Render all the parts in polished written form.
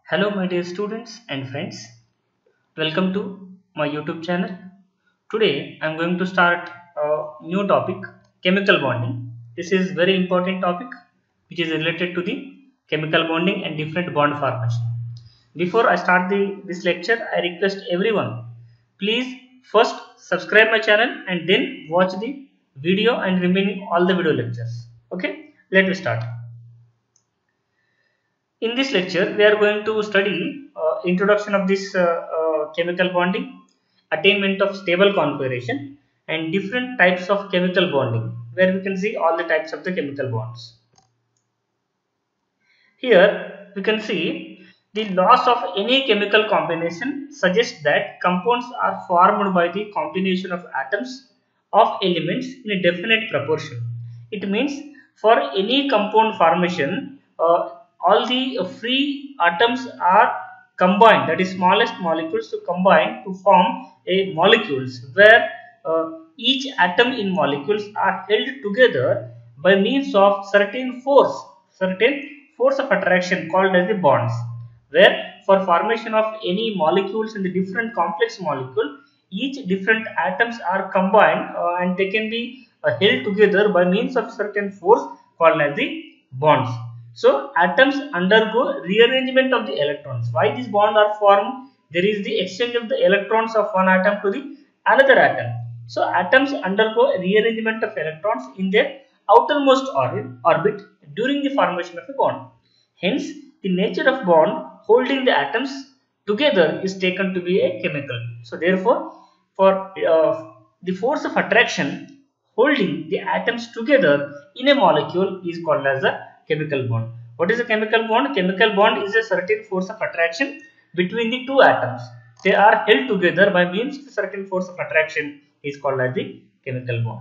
Hello my dear students and friends, welcome to my YouTube channel. Today I am going to start a new topic, chemical bonding. This is very important topic which is related to the chemical bonding and different bond formation. Before I start this lecture, I request everyone, please first subscribe my channel and then watch the video and remaining all the video lectures. Okay, let me start. In this lecture, we are going to study introduction of this chemical bonding, attainment of stable configuration, and different types of chemical bonding, where we can see all the types of the chemical bonds. Here, we can see the loss of any chemical combination suggests that compounds are formed by the combination of atoms of elements in a definite proportion. It means for any compound formation, all the free atoms are combined, that is smallest molecules to combine to form a molecules where each atom in molecules are held together by means of certain force of attraction called as the bonds, where for formation of any molecules in the different complex molecule, each different atoms are combined and they can be held together by means of certain force called as the bonds. So atoms undergo rearrangement of the electrons. Why these bonds are formed? There is the exchange of the electrons of one atom to the another atom. So atoms undergo rearrangement of electrons in their outermost orbit during the formation of a bond. Hence, the nature of bond holding the atoms together is taken to be a chemical. So therefore, for the force of attraction holding the atoms together in a molecule is called as a chemical bond. What is a chemical bond? Chemical bond is a certain force of attraction between the two atoms. They are held together by means of a certain force of attraction is called as the chemical bond.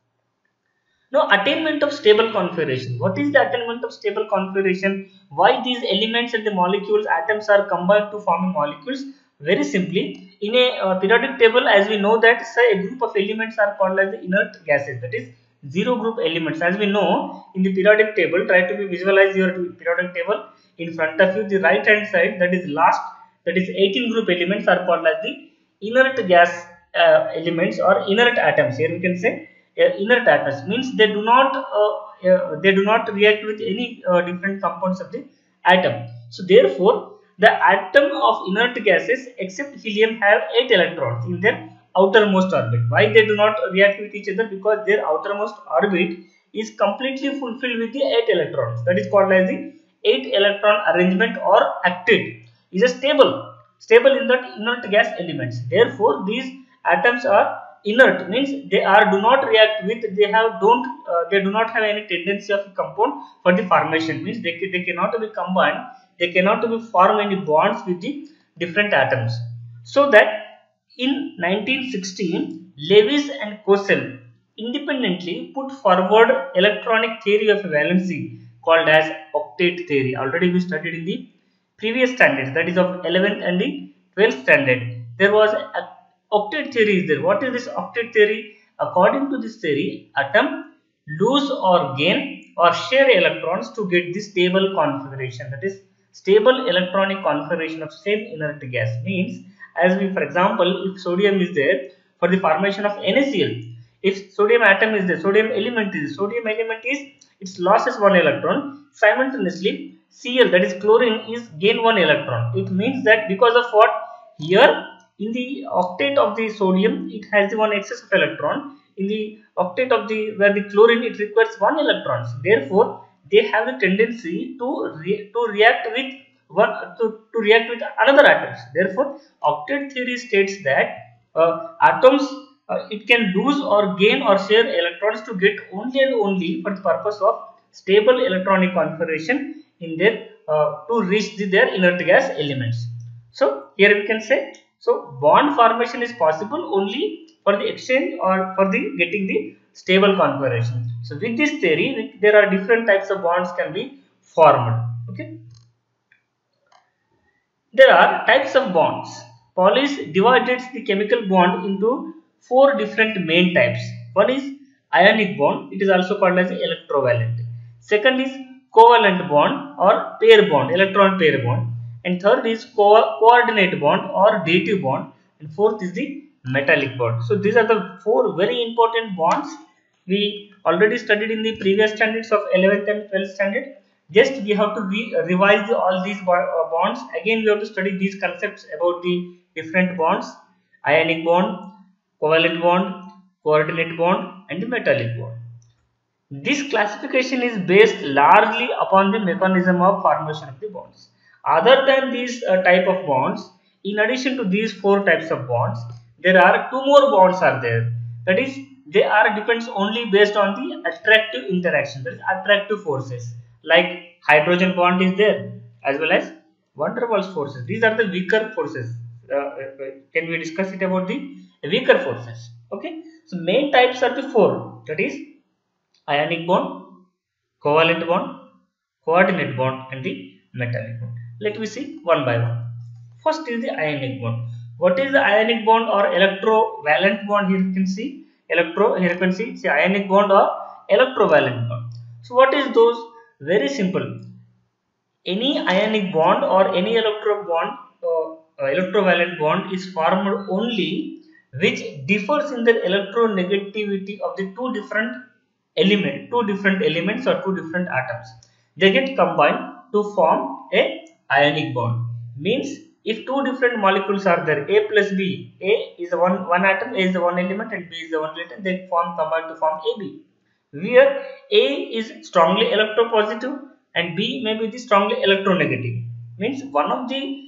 Now, attainment of stable configuration. What is the attainment of stable configuration? Why these elements and the molecules, atoms are combined to form molecules? Very simply, in a periodic table, as we know that say a group of elements are called as the inert gases. That is zero group elements. As we know in the periodic table, try to visualize your periodic table in front of you. The right hand side, that is last, that is 18 group elements are called as the inert gas elements or inert atoms. Here we can say inert atoms means they do not react with any different compounds of the atom. So therefore, the atom of inert gases except helium have 8 electrons in their outermost orbit. Why they do not react with each other? Because their outermost orbit is completely fulfilled with the 8 electrons. That is called as the 8 electron arrangement or octet. Is a stable in that inert gas elements. Therefore, these atoms are inert, means they do not react with, they do not have any tendency of compound for the formation, means they cannot be combined, they cannot be form any bonds with the different atoms. So that in 1916 Lewis and Cosell independently put forward electronic theory of valency called as octet theory. Already we studied in the previous standards, that is of 11th and the 12th standard. There was a octet theory is there. What is this octet theory? According to this theory, atom lose or gain or share electrons to get the stable configuration. That is stable electronic configuration of same inert gas. Means, as we, for example, if sodium is there for the formation of NaCl, if sodium atom is there, sodium element is its losses one electron. Simultaneously, Cl, that is chlorine, is gain one electron. It means that because of what? Here in the octet of the sodium, it has the one excess of electron. In the octet of the where the chlorine, it requires one electrons. Therefore, they have the tendency to react with another atoms. Therefore, octet theory states that atoms it can lose or gain or share electrons to get only and only for the purpose of stable electronic configuration in their to reach their inert gas elements. So here we can say, so bond formation is possible only for the exchange or for the getting the stable configuration. So with this theory, there are different types of bonds can be formed. Okay. There are types of bonds. Pauli's divided the chemical bond into 4 different main types. One is ionic bond. It is also called as electrovalent. Second is covalent bond or pair bond, electron pair bond. and third is coordinate bond or dative bond, and fourth is the metallic bond. So these are the four very important bonds we already studied in the previous standards of 11th and 12th standard. Just we have to revise all these bonds. Again we have to study these concepts about the different bonds: ionic bond, covalent bond, coordinate bond, and the metallic bond. This classification is based largely upon the mechanism of formation of the bonds. Other than these type of bonds, in addition to these four types of bonds, there are two more bonds are there. That is, they are depends only based on the attractive interaction, that is attractive forces. Like hydrogen bond is there, as well as van der Waals forces. These are the weaker forces. Can we discuss it about the weaker forces? Okay. So main types are the four. That is ionic bond, covalent bond, coordinate bond, and the metallic bond. Let me see one by one. First is the ionic bond. What is the ionic bond or electrovalent bond? Here you can see here you can see it's ionic bond or electrovalent bond. So what is those? Very simple. Any ionic bond or any electrovalent bond is formed only which differs in the electronegativity of the two different elements or two different atoms. They get combined to form a ionic bond. Means if two different molecules are there, A plus B, A is the one atom, A is the one element, and B is the one element, they combine to form AB. Where A is strongly electropositive and B may be the strongly electronegative. Means one of the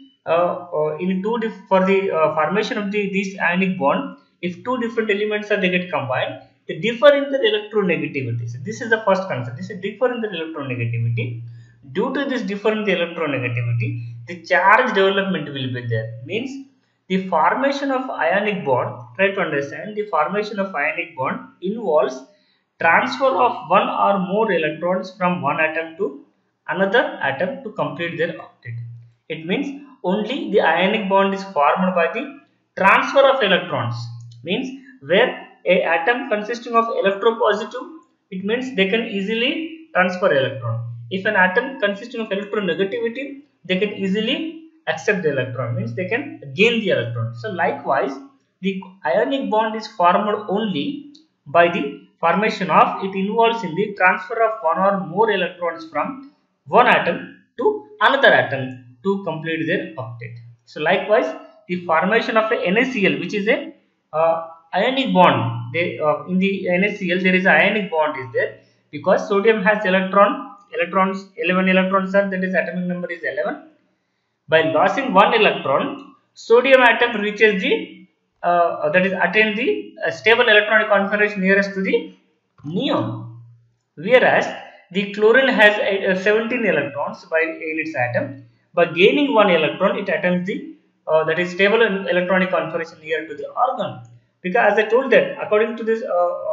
for the formation of this ionic bond, if two different elements they get combined, they differ in their electronegativity. So this is the first concept. This is differ in the electronegativity. Due to this differ in the electronegativity, the charge development will be there. Means the formation of ionic bond, try to understand, the formation of ionic bond involves transfer of one or more electrons from one atom to another atom to complete their octet. It means only the ionic bond is formed by the transfer of electrons. Means where a atom consisting of electropositive, it means they can easily transfer electron. If an atom consisting of electronegativity, they can easily accept the electron. Means they can gain the electron. So likewise, the ionic bond is formed only by the formation of, it involves in the transfer of one or more electrons from one atom to another atom to complete their octet. So likewise, the formation of a NaCl, which is a ionic bond. In the NaCl there is a ionic bond is there, because sodium has electrons 11 electrons are, that is atomic number is 11. By losing one electron, sodium atom reaches the that is attain the stable electronic configuration nearest to the neon, whereas the chlorine has 17 electrons in its atom. By gaining one electron, it attains the that is stable electronic configuration near to the argon. Because as I told that, according to this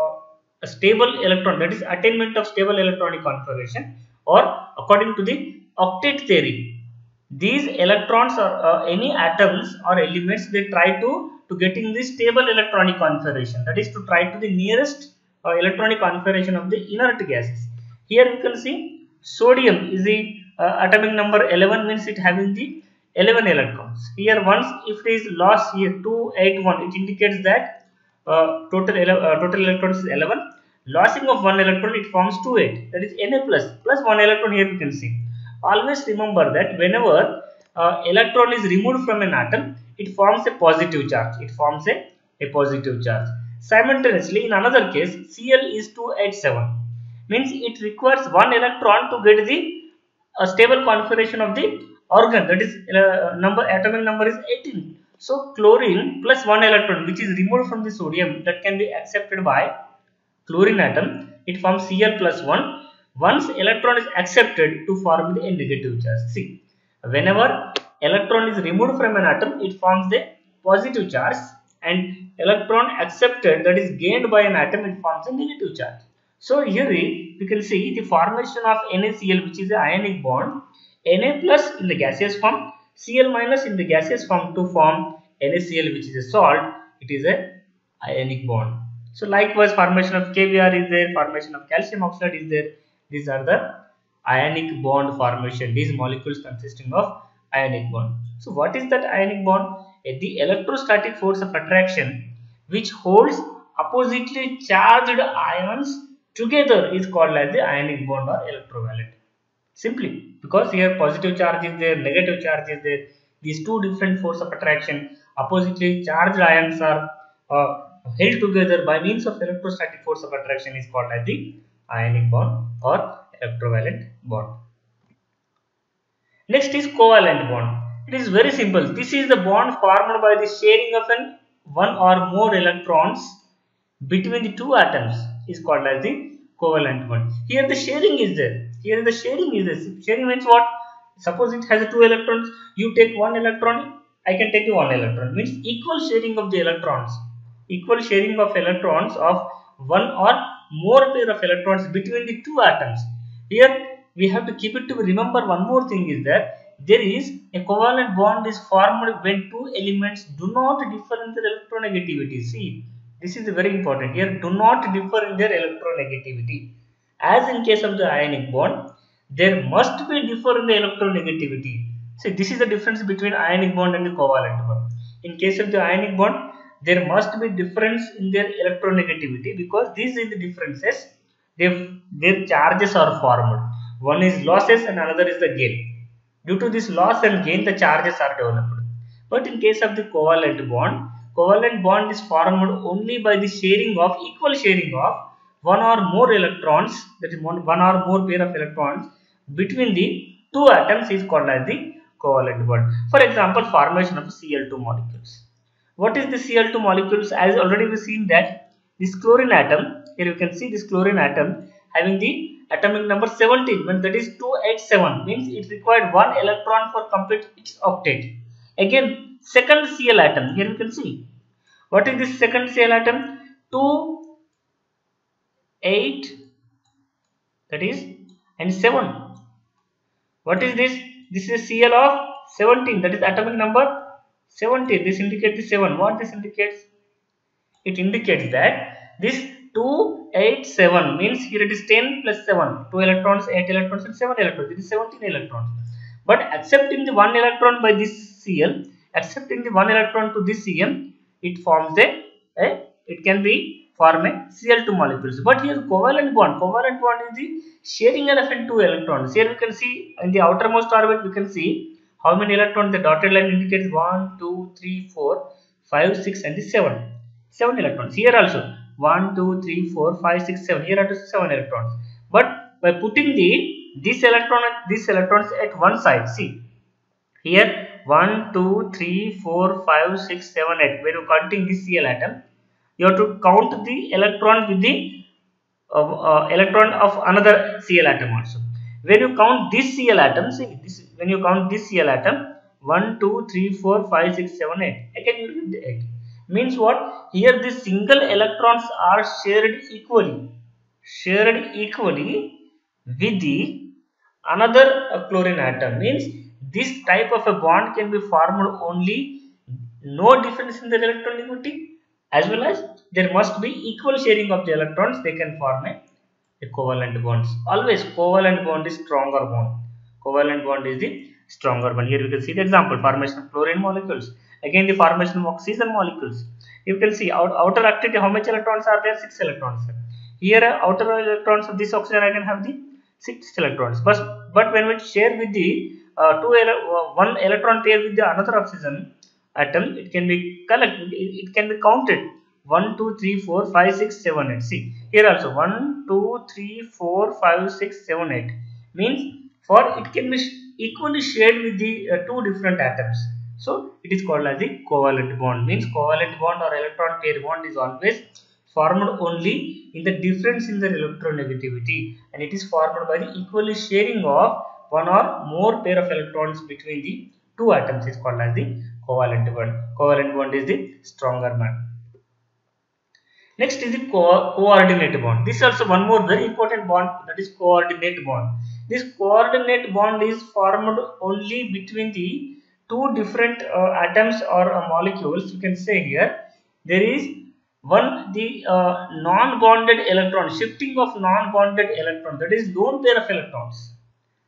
a stable electron, that is attainment of stable electronic configuration, or according to the octet theory, these electrons or any atoms or elements, they try to getting the stable electronic configuration, that is to try to the nearest electronic configuration of the inert gases. Here we can see sodium is the atomic number 11, means it having the 11 electrons. Here once if it is lost here 281, it indicates that total electrons is 11. Lossing of one electron, it forms 28, that is Na plus one electron. Here we can see. Always remember that whenever electron is removed from an atom, it forms a positive charge. It forms a positive charge. Simultaneously, in another case, Cl is 287. Means it requires one electron to get the stable configuration of the organ. That is atomic number is 18. So chlorine plus one electron, which is removed from the sodium, that can be accepted by chlorine atom. It forms Cl plus 1. Once electron is accepted to form a negative charge. See, whenever electron is removed from an atom, it forms the positive charge, and electron accepted, that is gained by an atom, it forms a negative charge. So here we can see the formation of NaCl, which is an ionic bond, Na plus in the gaseous form, Cl minus in the gaseous form to form NaCl, which is a salt. It is a ionic bond. So likewise, formation of KBr is there, formation of calcium oxide is there. These are the ionic bond formation. These molecules consisting of ionic bond. So what is that ionic bond? The electrostatic force of attraction which holds oppositely charged ions together is called as the ionic bond or electrovalent. Simply because here positive charge is there, negative charge is there, these two different force of attraction, oppositely charged ions are uh, held together by means of electrostatic force of attraction is called as the ionic bond or electrovalent bond. Next is covalent bond. It is very simple. This is the bond formed by the sharing of one or more electrons between the two atoms is called as the covalent bond. Here the sharing is there. Here the sharing is there. Sharing means what? Suppose it has two electrons. You take one electron. I can take one electron. Means equal sharing of the electrons. Equal sharing of electrons of one or more pair of electrons between the two atoms. Here we have to keep it to remember one more thing is that there is a covalent bond is formed when two elements do not differ in their electronegativity. See, this is very important. Here do not differ in their electronegativity. As in case of the ionic bond, there must be differ in the electronegativity. See, this is the difference between ionic bond and the covalent bond. In case of the ionic bond, there must be difference in their electronegativity because these are the differences. Their charges are formed. One is losses and another is the gain. Due to this loss and gain, the charges are developed. But in case of the covalent bond is formed only by the sharing of equal sharing of one or more electrons, that is one or more pair of electrons between the two atoms is called as the covalent bond. For example, formation of Cl2 molecules. What is the Cl2 molecules? As already we seen that this chlorine atom, here you can see this chlorine atom having the atomic number 17, when that is 287, means it required one electron for complete its octet. Again, second Cl atom, here you can see. What is this second Cl atom? 2, 8, that is, and 7. What is this? This is Cl of 17, that is atomic number 17. This indicates the 7. What this indicates? It indicates that this 287 means here it is 10 plus 7. 2 electrons, 8 electrons and 7 electrons. It is 17 electrons. But accepting the 1 electron by this Cl, accepting the 1 electron to this Cl, it forms it can be form a Cl2 molecules. But here covalent bond is the sharing element 2 electrons. Here we can see in the outermost orbit we can see how many electrons. The dotted line indicates 1, 2, 3, 4, 5, 6 and the 7. 7 electrons. Here also 1, 2, 3, 4, 5, 6, 7. Here are 7 electrons. But by putting this electrons at one side, see here 1, 2, 3, 4, 5, 6, 7, 8. When you counting this Cl atom, you have to count the electron with the electron of another Cl atom also. When you count this Cl atom, see this, when you count this Cl atom 1, 2, 3, 4, 5, 6, 7, 8. Again you will get 8. Means what? Here the single electrons are shared equally with the another chlorine atom. Means this type of a bond can be formed only no difference in the electronegativity, as well as there must be equal sharing of the electrons. They can form a covalent bonds. Always covalent bond is stronger bond. Covalent bond is the stronger one. Here you can see the example, formation of chlorine molecules. Again the formation of oxygen molecules. You can see outer activity, how much electrons are there? 6 electrons. Here outer electrons of this oxygen I can have the 6 electrons. But when we share with the one electron pair with the another oxygen atom, it can be collected, it can be counted 1, 2, 3, 4, 5, 6, 7, 8. See here also 1, 2, 3, 4, 5, 6, 7, 8. Means for it can be equally shared with the two different atoms. So it is called as the covalent bond. Means covalent bond or electron pair bond is always formed only in the difference in the electronegativity, and it is formed by the equally sharing of one or more pair of electrons between the two atoms is called as the covalent bond. Covalent bond is the stronger one. Next is the coordinate bond. This is also one more very important bond, that is coordinate bond. This coordinate bond is formed only between the two different atoms or molecules. You can say here there is one the non-bonded electron, shifting of non-bonded electron, that is lone pair of electrons.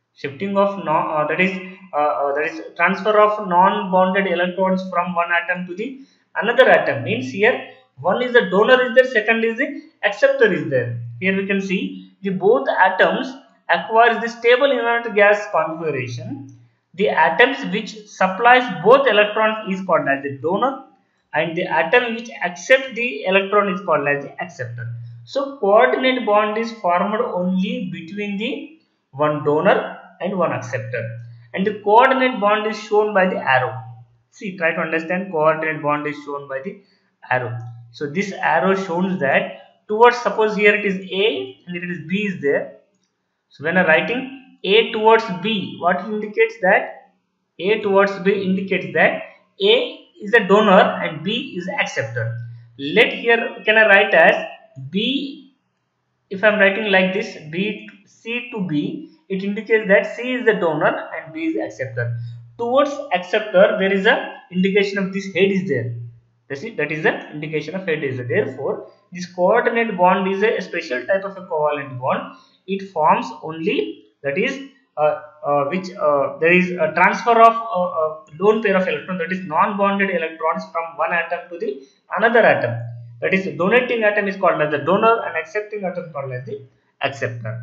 Shifting of that is transfer of non-bonded electrons from one atom to the another atom means here one is the donor is there, second is the acceptor is there. Here we can see the both atoms acquires the stable inert gas configuration. The atoms which supplies both electrons is called as the donor, and the atom which accepts the electron is called as the acceptor. So coordinate bond is formed only between the one donor and one acceptor, and the coordinate bond is shown by the arrow. See, try to understand, coordinate bond is shown by the arrow. So this arrow shows that towards, suppose here it is A and it is B is there. So when I writing A towards B, what it indicates that A towards B indicates that A is a donor and B is acceptor. Let here can I write as B, if I am writing like this, B C to B, it indicates that C is the donor and B is the acceptor. Towards acceptor there is a indication of this head is there. That is the indication of head is there. Therefore, this coordinate bond is a special type of a covalent bond. It forms only, that is there is a transfer of lone pair of electrons, that is non-bonded electrons from one atom to the another atom. That is, donating atom is called as the donor and accepting atom is called as the acceptor.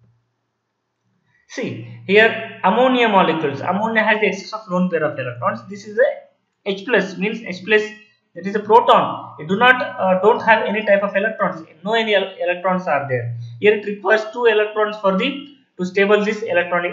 See here, ammonia molecules. Ammonia has the excess of lone pair of electrons. This is a H plus, means H plus, that is a proton. It don't have any type of electrons. No any electrons are there. Here it requires 2 electrons for the to stable this electronic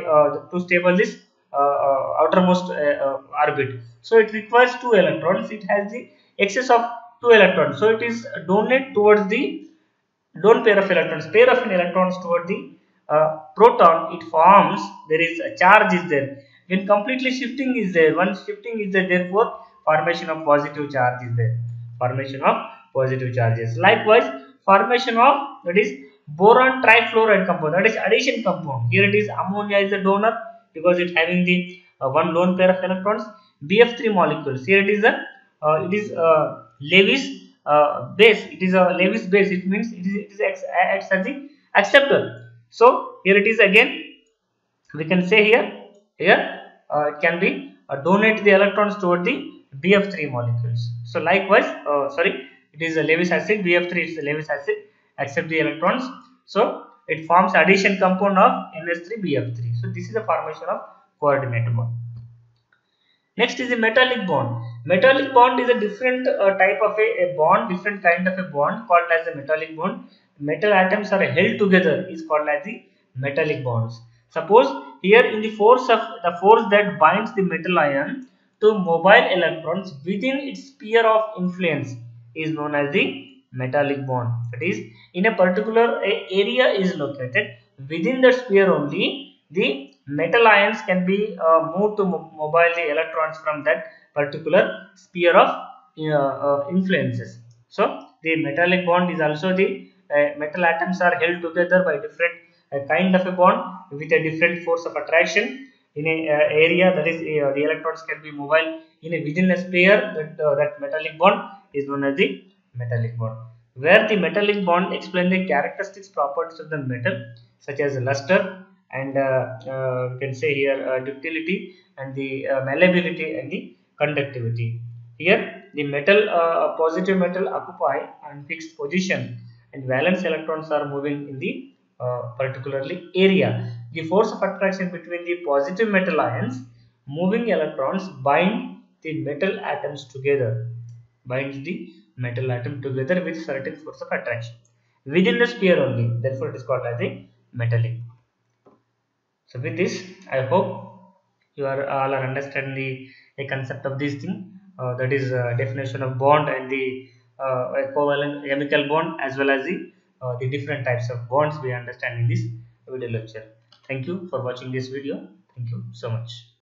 outermost orbit. So it requires 2 electrons. It has the excess of 2 electrons. So it is donate towards the lone pair of electrons. Pair of electrons toward the proton. It forms, there is a charge is there. When completely shifting is there, once shifting is there, therefore formation of positive charge is there. Formation of positive charges. Likewise, formation of, that is, boron trifluoride compound, that is addition compound. Here it is ammonia is the donor because it having the one lone pair of electrons. BF3 molecules. Here it is a Lewis base. It is a Lewis base. It means it is acts as the acceptor. So here it is again. We can say here it can be donate the electrons toward the BF3 molecules. So likewise, it is a Lewis acid. BF3 is the Lewis acid, accept the electrons. So it forms addition compound of NH3BF3. So this is the formation of coordinate bond. Next is the metallic bond. Metallic bond is a different type of a bond, different kind of a bond called as the metallic bond. Metal atoms are held together is called as the metallic bonds. Suppose here in the force that binds the metal ion to mobile electrons within its sphere of influence is known as the metallic bond. That is, in a particular area is located within that sphere only, the metal ions can be moved to mobile the electrons from that particular sphere of influences. So the metallic bond is also the metal atoms are held together by different kind of a bond with a different force of attraction in a area, that is the electrons can be mobile in a within a sphere. That metallic bond is known as the metallic bond, where the metallic bond explain the characteristics properties of the metal such as luster and we can say here ductility and the malleability and the conductivity. Here the metal positive metal occupy unfixed position and valence electrons are moving in the particularly area. The force of attraction between the positive metal ions moving electrons bind the metal atoms together, binds the metal atom together with certain force of attraction within the sphere only. Therefore, it is called as a metallic. So with this, I hope you are all are understanding the concept of this thing. That is definition of bond and the covalent chemical bond, as well as the different types of bonds we understand in this video lecture. Thank you for watching this video. Thank you so much.